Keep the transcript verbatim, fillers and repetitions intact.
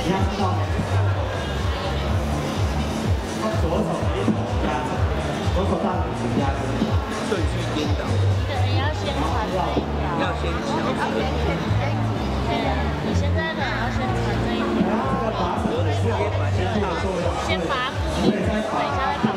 你要知道，他左手一头压着，左手大拇指压着， 顺序颠倒。 对，你要先传这一条。 要先调整。 对啊，你现在可能要先传这一条。 然后这个把手直接把先做， 先拔固定，等一下再拔。